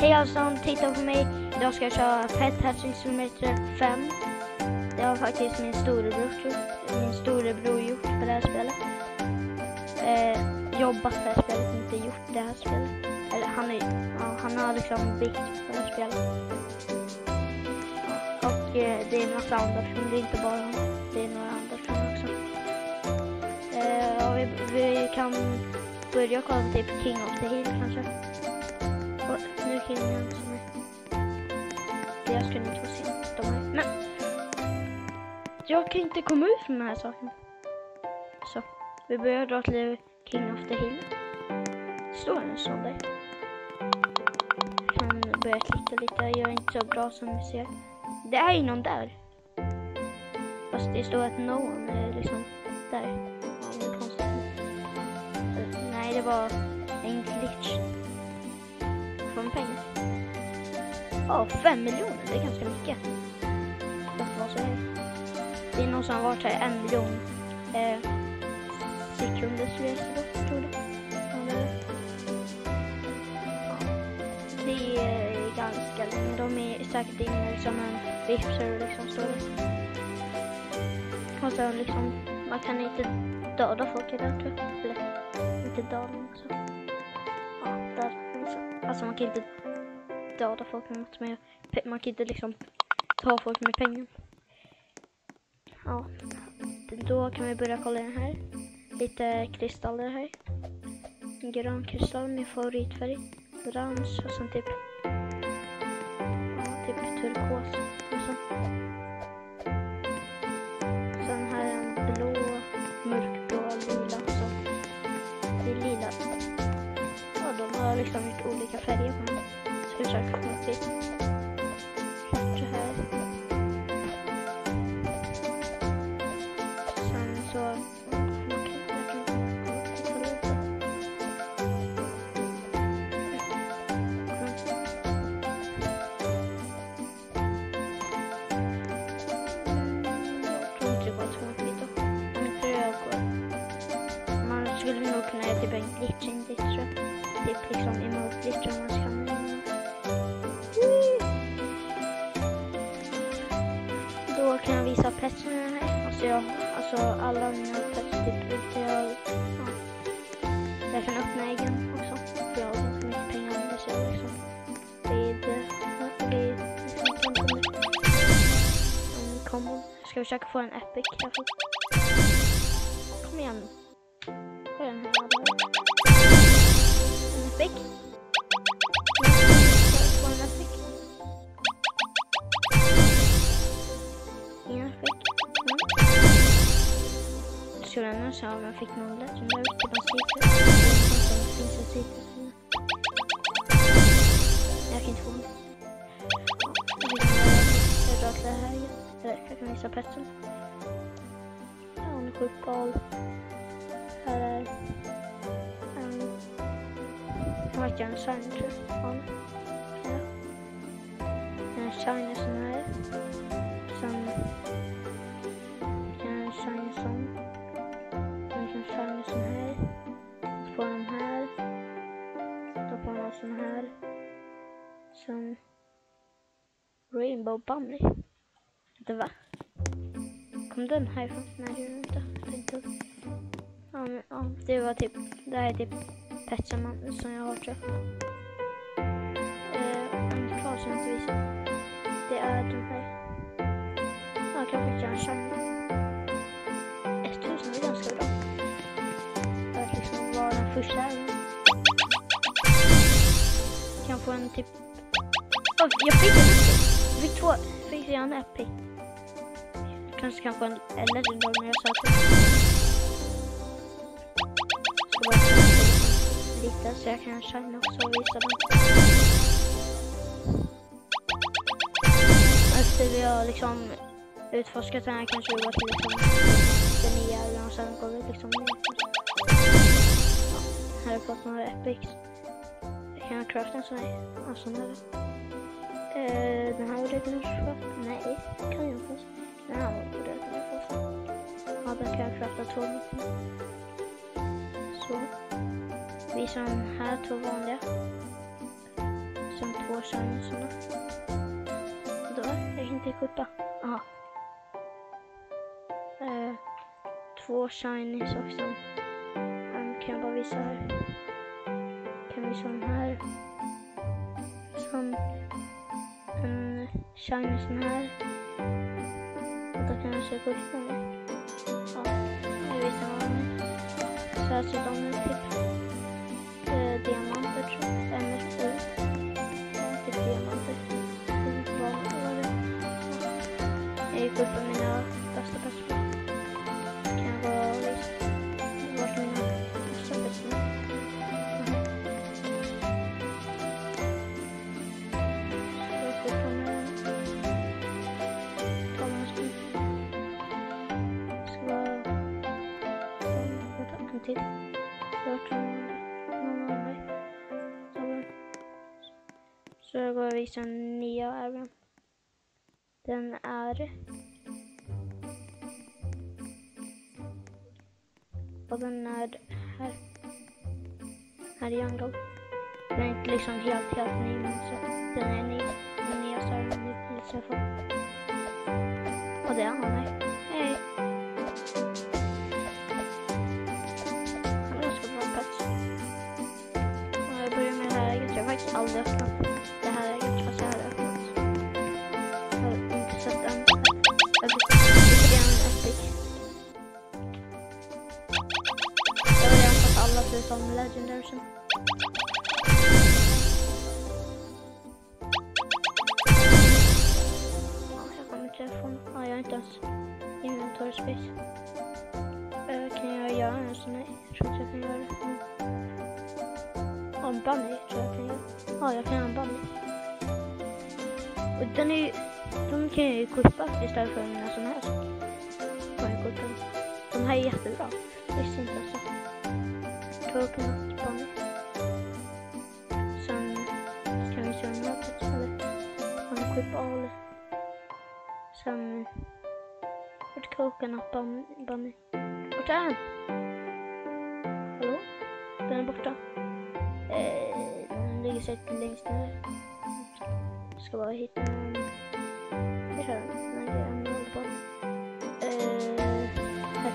Hej allesammans, titta på mig. Idag ska jag köra Pet Hatching Simulator 5. Det har faktiskt min storebror gjort på det här spelet. Jobbat på det här spelet, inte gjort det här spelet. Eller han har liksom byggt på det här spelet. Ja, och det är en massa andra personer, det är inte bara han. Det är några andra personer också. Vi kan börja kolla på typ King of the Hill kanske. Och nu killar jag inte så mycket. Jag skulle inte få se de här. Men jag kan inte komma ut från den här saken. Så vi börjar dra till King of the Hill. Står en sån där. Jag kan börja klicka lite. Jag är inte så bra som ni ser. Det är ju någon där. Fast det står att no one är liksom där. Ja, det är konstigt. Nej, det var en glitch. Från pengar. Ja, 5 miljoner. Det är ganska mycket. Det är någon som har varit här 1 miljon sekunder tror jag. Det är ganska länge. De är säkert inne som en vipser liksom står det. Och så liksom, man kan inte döda folk i det tror jag. Eller inte döda också. Ja, där. Alltså man kan inte döda folk med något mer. Man kan inte liksom ta folk med pengar. Ja, då kan vi börja kolla den här. Lite kristaller här. En grön kristall med favoritfärg. Orange och sen typ turkos. Och sen här är en blå, mörkblå, lila. Så det är lila. Ja, de har liksom mycket olika färger på den. Ska vi försöka få upp lite. Så här. Sen så skulle nog kunna göra typ en glitching dit tror jag. Typ liksom emot glitch om man ska använda. Då kan jag visa petsen här. Alltså alla mina pets typ ute. Jag kan öppna äggen också. För jag har ganska mycket pengar om det så jag liksom. Det är en kombo. Jag ska försöka få en epic. Kom igen. Vad är den här? En epic. Få en epic. Ingen epic. Jag skulle ändå se om jag fick någon lätt. Men jag vet inte vad det finns en sida. Jag kan inte få den. Jag drar till det här. Jag kan visa petsen. Ja, en skjutboll. Här är jag vet en shiny tror jag. En shiny sån här. Sen en shiny sån. En shiny sån här. Så får den här. Då får man sån här. Sen Rainbow Bunny. Det var. Kom den härifrån? Nej, det gjorde inte. Jag tänkte. Ja, det var typ, det här är typ petsen som jag har tror jag. Inte kvar som jag inte visar. Det är de här. Ja, jag kan faktiskt göra en shiny. 1000 är ganska bra. För att liksom vara den första här. Kan få en typ. Jag fick en epic. Fick jag en epic. Jag kanske kan få en legendary men jag sa att lite så jag kan shine också och visa dem. Efter vi har liksom utforskat den här kanske vi går till liksom den nya och sen går vi liksom ner. Ja, här har jag fått några epics. Jag kan crafta en sån här. Ja, sån här. Den här borde jag kunna crafta. Nej, kan jag inte. Den här borde jag kunna crafta. Ja, den kan jag crafta 2 minuter. Så. Visa de här 2 vanliga. Sen 2 shiny sådana. Då, jag kan inte kuppa. Aha. 2 shinies också. Kan jag bara visa här. Kan visa den här. Som en shiny sån här. Och då kan jag söka upp den. Ja, jag visar vad den är. Så här ser de ut typ. Diamanter tror jag. MS4. Typ diamanter. Vad var det? Jag gick upp på mina bästa platser. Kan jag gå och visa vart mina bästa platser är. Till. Så jag går och visar den nya även. Den är. Och den är här. Här i jungle. Den är inte liksom helt ny, men så den är ny. Den nya så är den lite så för. Och det är han här. Hej. Jag har faktiskt aldrig öppnat det här ägget, fast jag hade öppnat. Jag har inte sett en. Jag tycker det är en epic. Jag har redan fått alla förutom Legendary. Ja, jag kommer till telefon. Ja, jag har inte ens inventory space. Kan jag göra en sån här? Jag tror inte jag kan göra det. En bunny tror jag kan göra. Ja, jag kan göra en bunny. Och den är ju, de kan jag ju kuppa istället för mina sån här. De här är jättebra. Visst inte så. Coconut bunny. Sen kan vi se en mötet. Eller man kuppa all. Sen ett coconut bunny. Vart är den? Hallå? Den är borta. Den ligger säkert längst ner. Jag ska bara hitta en. Jag kör den. Nej, det är en rollboll. Här.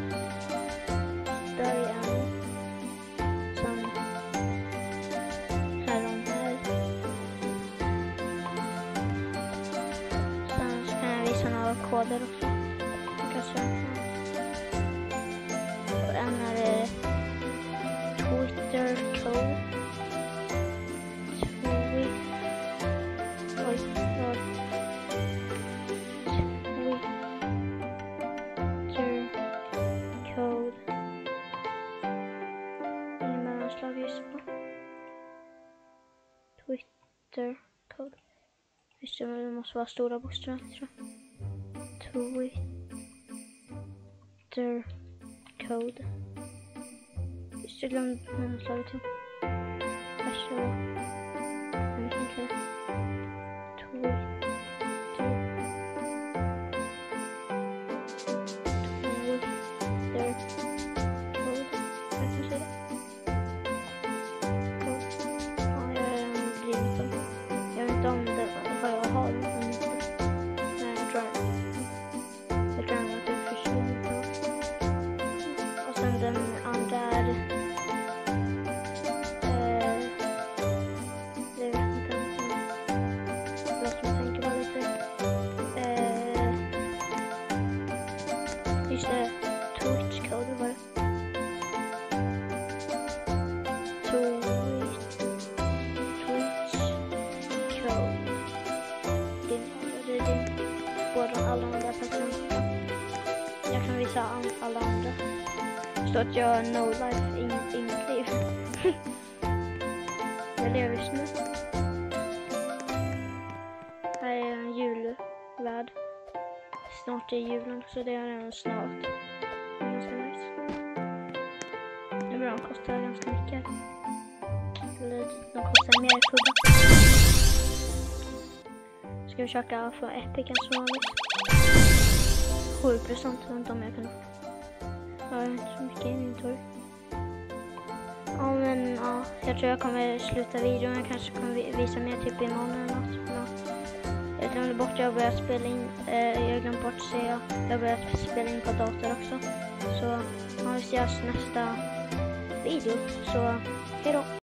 Där är en. Sen. Här och här. Sen så kan jag visa några koder också. Och en är det Twitter code. Twitter code. Visst, det måste vara stora bokstäver, tror jag. Twitter code. Visst, jag glömde mellanslaget till. Här så. Jag vet inte. Twitter. Den andra är jag vet inte låt mig tänka bara lite just det, Twitch code var det. Twitch code. Det är din båda alla andra personer. Jag kan visa alla andra. Så att jag har no life, inget liv. Jag lever just nu. Här är en julvärld. Snart är julen, så det är redan snart. Det är ganska nice. Det är bra, de kostar ganska mycket. Eller de kostar mer kudda. Ska vi försöka få epic som vanligt. 7% runt om jag kan. Jag har inte så mycket inventory. Ja, men ja, jag tror jag kommer sluta videon. Jag kanske kommer visa mer typ imorgon eller något. Ja. Jag glömde bort att jag började spela in. Jag glömde bort att säga jag började spela in på dator också. Så vi ses nästa video. Så hej då.